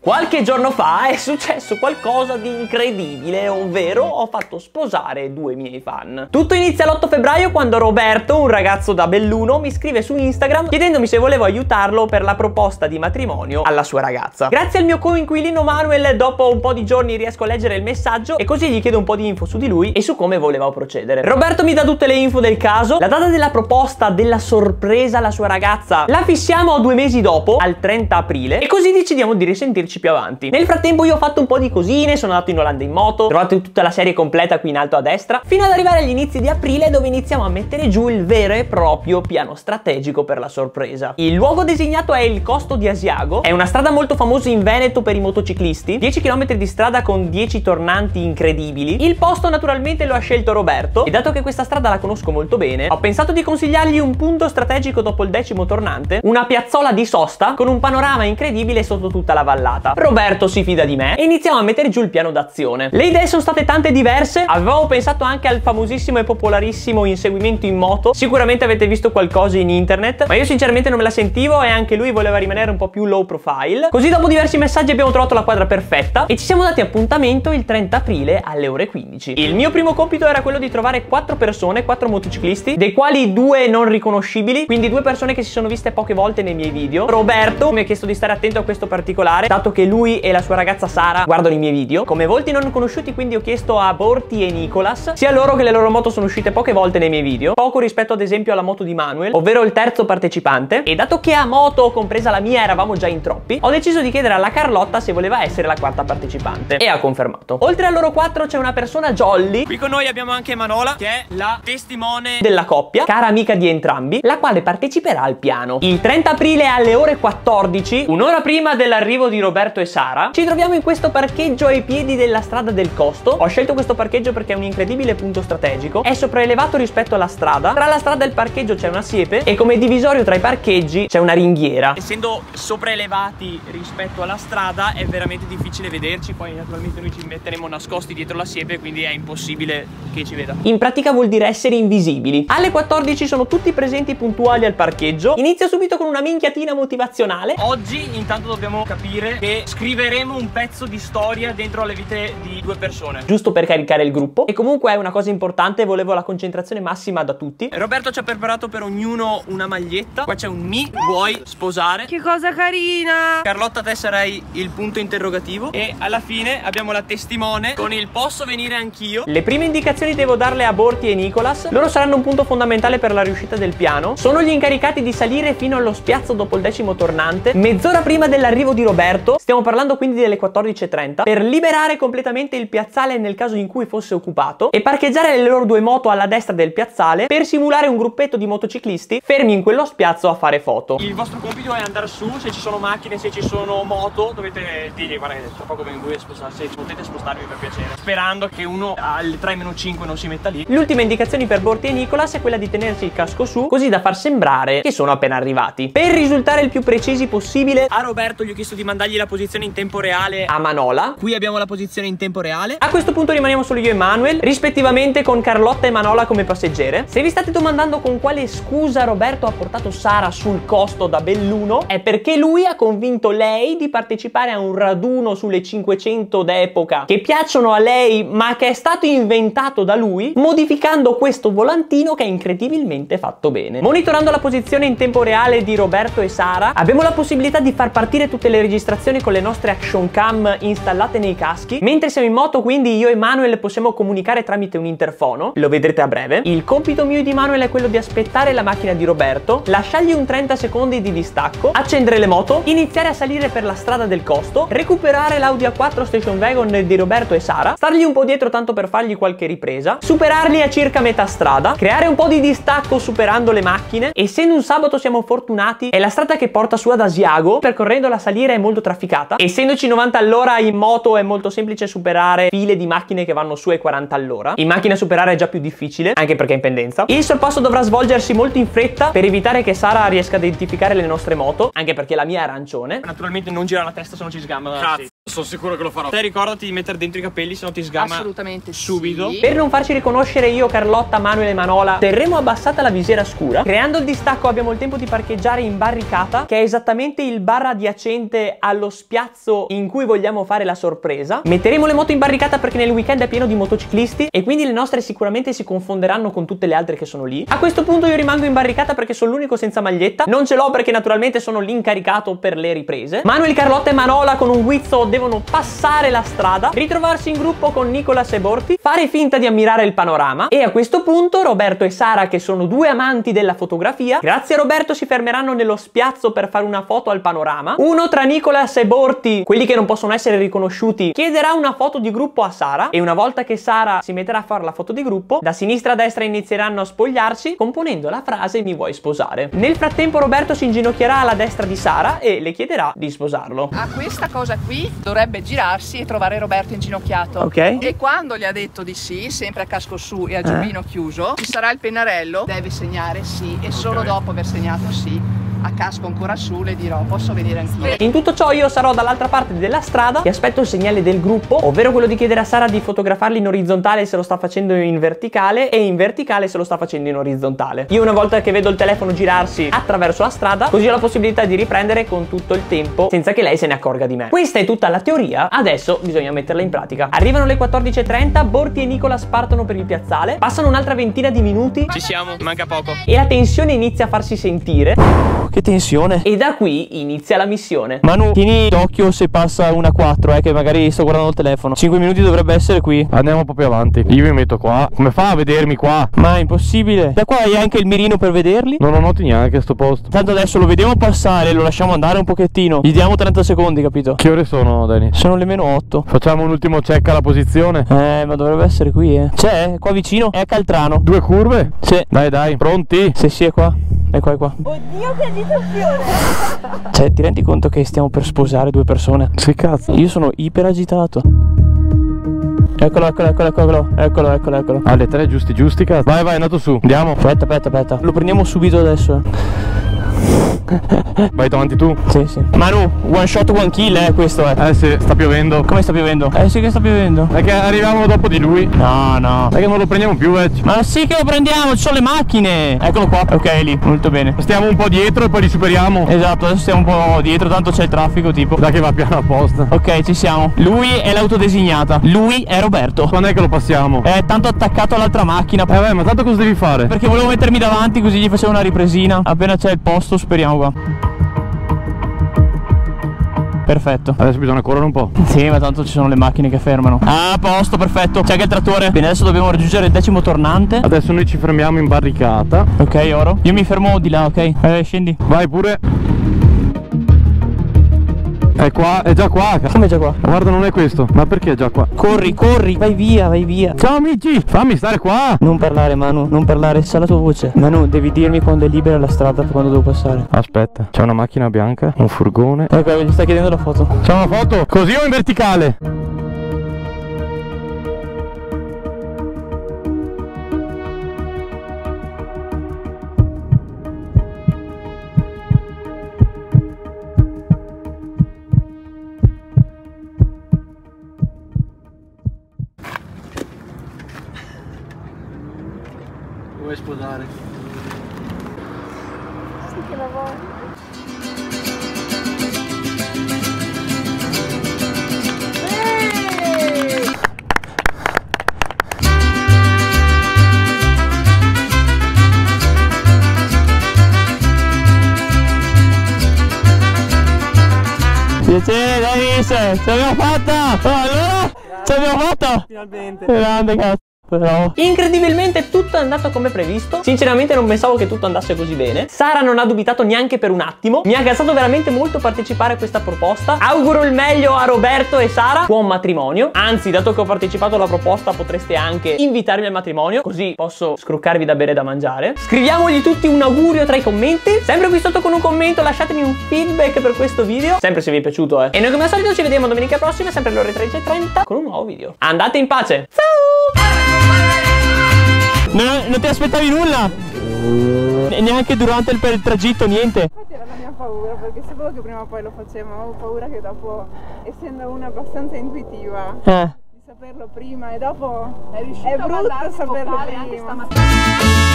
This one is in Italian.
Qualche giorno fa è successo qualcosa di incredibile, ovvero ho fatto sposare due miei fan. Tutto inizia l'8 febbraio quando Roberto, un ragazzo da Belluno, mi scrive su Instagram chiedendomi se volevo aiutarlo per la proposta di matrimonio alla sua ragazza. Grazie al mio coinquilino Manuel, dopo un po' di giorni riesco a leggere il messaggio e così gli chiedo un po' di info su di lui e su come voleva procedere. Roberto mi dà tutte le info del caso, la data della proposta, della sorpresa alla sua ragazza la fissiamo a 2 mesi dopo, al 30 aprile, e così decidiamo di risentirci più avanti. Nel frattempo io ho fatto un po' di cosine, sono andato in Olanda in moto, trovate tutta la serie completa qui in alto a destra, fino ad arrivare agli inizi di aprile dove iniziamo a mettere giù il vero e proprio piano strategico per la sorpresa. Il luogo designato è il Costo di Asiago, è una strada molto famosa in Veneto per i motociclisti, 10 km di strada con 10 tornanti incredibili. Il posto naturalmente lo ha scelto Roberto e dato che questa strada la conosco molto bene, ho pensato di consigliargli un punto strategico dopo il 10° tornante, una piazzola di sosta con un panorama incredibile sotto tutta la vallata. Roberto si fida di me e iniziamo a mettere giù il piano d'azione. Le idee sono state tante diverse, avevo pensato anche al famosissimo e popolarissimo inseguimento in moto, sicuramente avete visto qualcosa in internet, ma io sinceramente non me la sentivo e anche lui voleva rimanere un po' più low profile. Così dopo diversi messaggi abbiamo trovato la quadra perfetta e ci siamo dati appuntamento il 30 aprile alle ore 15. Il mio primo compito era quello di trovare 4 persone, 4 motociclisti, dei quali 2 non riconoscibili, quindi 2 persone che si sono viste poche volte nei miei video. Roberto mi ha chiesto di stare attento a questo particolare, dato che lui e la sua ragazza Sara guardano i miei video come volti non conosciuti, quindi ho chiesto a Borti e Nicolas, sia loro che le loro moto sono uscite poche volte nei miei video, poco rispetto ad esempio alla moto di Manuel, ovvero il terzo partecipante, e dato che a moto, compresa la mia, eravamo già in troppi, ho deciso di chiedere alla Carlotta se voleva essere la quarta partecipante e ha confermato. Oltre a loro 4 c'è una persona jolly, qui con noi abbiamo anche Manola, che è la testimone della coppia, cara amica di entrambi, la quale parteciperà al piano. Il 30 aprile alle ore 14, un'ora prima dell'arrivo di Roberto e Sara, ci troviamo in questo parcheggio ai piedi della strada del Costo. Ho scelto questo parcheggio perché è un incredibile punto strategico, è sopraelevato rispetto alla strada, tra la strada e il parcheggio c'è una siepe e come divisorio tra i parcheggi c'è una ringhiera. Essendo sopraelevati rispetto alla strada è veramente difficile vederci, poi naturalmente noi ci metteremo nascosti dietro la siepe, quindi è impossibile che ci veda. In pratica vuol dire essere invisibili. Alle 14 sono tutti presenti puntuali al parcheggio. Inizio subito con una minchiatina motivazionale. Oggi intanto dobbiamo capire che scriveremo un pezzo di storia dentro le vite di 2 persone, giusto per caricare il gruppo, e comunque è una cosa importante, volevo la concentrazione massima da tutti. Roberto ci ha preparato per ognuno una maglietta, qua c'è un mi vuoi sposare. Che cosa carina! Carlotta, te sarai il punto interrogativo e alla fine abbiamo la testimone con il posso venire anch'io. Le prime indicazioni devo darle a Borti e Nicolas, loro saranno un punto fondamentale per la riuscita del piano, sono gli incaricati di salire fino allo spiazzo dopo il 10° tornante, mezz'ora prima dell'arrivo di Roberto, stiamo parlando quindi delle 14:30, per liberare completamente il piazzale nel caso in cui fosse occupato e parcheggiare le loro 2 moto alla destra del piazzale per simulare un gruppetto di motociclisti fermi in quello spiazzo a fare foto. Il vostro compito è andare su, se ci sono macchine, se ci sono moto, dovete dirgli guarda che tra poco vengo io a spostarsi, potete spostarvi per piacere, sperando che uno alle 3-5 non si metta lì. L'ultima indicazione per Borti e Nicolas è quella di tenersi il casco su, così da far sembrare che sono appena arrivati. Per risultare il più precisi possibile, a Roberto gli ho chiesto di mandargli la posizione in tempo reale, a Manola qui abbiamo la posizione in tempo reale. A questo punto rimaniamo solo io e Manuel, rispettivamente con Carlotta e Manola come passeggere. Se vi state domandando con quale scusa Roberto ha portato Sara sul Costo da Belluno, è perché lui ha convinto lei di partecipare a un raduno sulle 500 d'epoca che piacciono a lei ma che è stato inventato da lui, modificando questo volantino che è incredibilmente fatto bene. Monitorando la posizione in tempo reale di Roberto e Sara, abbiamo la possibilità di far partire tutte le registrazioni con le nostre action cam installate nei caschi. Mentre siamo in moto, quindi io e Manuel possiamo comunicare tramite un interfono, lo vedrete a breve. Il compito mio e di Manuel è quello di aspettare la macchina di Roberto, lasciargli un 30 secondi di distacco, accendere le moto, iniziare a salire per la strada del Costo, recuperare l'Audi A4 Station Wagon di Roberto e Sara, stargli un po' dietro tanto per fargli qualche ripresa, superarli a circa metà strada, creare un po' di distacco superando le macchine. Essendo un sabato siamo fortunati, è la strada che porta su ad Asiago, percorrendo la salire è molto trafficata. Essendoci 90 all'ora in moto è molto semplice superare file di macchine che vanno su ai 40 all'ora. In macchina superare è già più difficile, anche perché è in pendenza. Il sorpasso dovrà svolgersi molto in fretta per evitare che Sara riesca a identificare le nostre moto, anche perché la mia è arancione. Naturalmente non gira la testa se non ci sgamba. Sono sicuro che lo farò. Te ricordati di mettere dentro i capelli, se no ti sgama assolutamente subito. sì. Per non farci riconoscere io, Carlotta, Manuel e Manola, terremo abbassata la visiera scura. Creando il distacco abbiamo il tempo di parcheggiare in barricata, che è esattamente il bar adiacente allo spiazzo in cui vogliamo fare la sorpresa. Metteremo le moto in barricata perché nel weekend è pieno di motociclisti e quindi le nostre sicuramente si confonderanno con tutte le altre che sono lì. A questo punto io rimango in barricata perché sono l'unico senza maglietta. Non ce l'ho perché naturalmente sono l'incaricato per le riprese. Manuel, Carlotta e Manola con un guizzo devono passare la strada, ritrovarsi in gruppo con Nicolas e Borti, fare finta di ammirare il panorama e a questo punto Roberto e Sara, che sono due amanti della fotografia, grazie a Roberto si fermeranno nello spiazzo per fare una foto al panorama. Uno tra Nicolas e Borti, quelli che non possono essere riconosciuti, chiederà una foto di gruppo a Sara e una volta che Sara si metterà a fare la foto di gruppo, da sinistra a destra inizieranno a spogliarsi componendo la frase "mi vuoi sposare?". Nel frattempo Roberto si inginocchierà alla destra di Sara e le chiederà di sposarlo. A questa cosa qui dovrebbe girarsi e trovare Roberto inginocchiato. Ok. E quando gli ha detto di sì, sempre a casco su e a giubbino chiuso, ci sarà il pennarello, deve segnare sì e solo dopo aver segnato sì, a casco ancora su, le dirò posso venire anch'io. In tutto ciò io sarò dall'altra parte della strada e aspetto il segnale del gruppo, ovvero quello di chiedere a Sara di fotografarli in orizzontale se lo sta facendo in verticale e in verticale se lo sta facendo in orizzontale. Io una volta che vedo il telefono girarsi attraverso la strada, così ho la possibilità di riprendere con tutto il tempo senza che lei se ne accorga di me. Questa è tutta la teoria, adesso bisogna metterla in pratica. Arrivano le 14:30, Borti e Nicolas partono per il piazzale, passano un'altra ventina di minuti. Ci siamo, manca poco. E la tensione inizia a farsi sentire. Che tensione. E da qui inizia la missione. Manu, tieni d'occhio se passa una 4, che magari sto guardando il telefono. 5 minuti dovrebbe essere qui. Andiamo un po' più avanti. Io mi metto qua. Come fa a vedermi qua? Ma è impossibile. Da qua hai anche il mirino per vederli. Non lo noti neanche sto posto. Tanto adesso lo vediamo passare, lo lasciamo andare un pochettino. Gli diamo 30 secondi, capito? Che ore sono, Dani? Sono le -8. Facciamo un ultimo check alla posizione. Ma dovrebbe essere qui, C'è, qua vicino. È a Caltrano. 2 curve? Sì. Dai, pronti? Sì, è qua. È qua, è qua. Oddio, che agitazione! Cioè, ti rendi conto che stiamo per sposare due persone? Sì, cazzo. Io sono iper agitato. Eccolo. Alle 3 giusti, cazzo. Vai, è andato su. Andiamo. Aspetta. Lo prendiamo subito adesso, Vai davanti tu. Sì. Manu, one shot, one kill, questo è. Sì, sta piovendo. Come sta piovendo? Sì che sta piovendo. È che arriviamo dopo di lui. No. È che non lo prendiamo più, Ma sì che lo prendiamo, ci sono le macchine. Eccolo qua. Ok, è lì, molto bene. Stiamo un po' dietro e poi li superiamo. Esatto, adesso stiamo un po' dietro, tanto c'è il traffico tipo. Dai che va piano apposta. Ok, ci siamo. Lui è l'autodesignata. Lui è Roberto. Quando è che lo passiamo? È tanto attaccato all'altra macchina. Beh, ma tanto cosa devi fare? Perché volevo mettermi davanti così gli facevo una ripresina. Appena c'è il posto speriamo qua. Perfetto. Adesso bisogna correre un po'. Sì, ma tanto ci sono le macchine che fermano. Ah, a posto, perfetto. C'è anche il trattore. Bene, adesso dobbiamo raggiungere il 10° tornante. Adesso noi ci fermiamo in barricata. Ok, oro. Io mi fermo di là, ok? Scendi. Vai pure. È qua, è già qua. Come è già qua? Guarda, non è questo. Ma perché è già qua? Corri, vai via. Ciao amici, fammi stare qua. Non parlare, Manu, non parlare, sa la tua voce. Manu, devi dirmi quando è libera la strada per quando devo passare. Aspetta, c'è una macchina bianca, un furgone. Ecco, gli sta chiedendo la foto. C'è una foto? Così o in verticale? Vuoi sposare? Sì che la voglio. Piacere, Davis, ce l'abbiamo fatta! Allora, ce l'abbiamo fatta! Finalmente. Grande cazzo. Però incredibilmente tutto è andato come previsto. Sinceramente non pensavo che tutto andasse così bene. Sara non ha dubitato neanche per un attimo. Mi ha gassato veramente molto partecipare a questa proposta. Auguro il meglio a Roberto e Sara. Buon matrimonio. Anzi, dato che ho partecipato alla proposta, potreste anche invitarmi al matrimonio, così posso scruccarvi da bere e da mangiare. Scriviamogli tutti un augurio tra i commenti. Sempre qui sotto con un commento lasciatemi un feedback per questo video, sempre se vi è piaciuto, E noi come al solito ci vediamo domenica prossima, sempre alle ore 13:30, con un nuovo video. Andate in pace. Ciao! non ti aspettavi nulla? E neanche durante il tragitto, niente. Infatti era la mia paura, perché sapevo che prima o poi lo facevo, ma avevo paura che dopo, essendo una abbastanza intuitiva, di saperlo prima e dopo è brutto saperlo prima.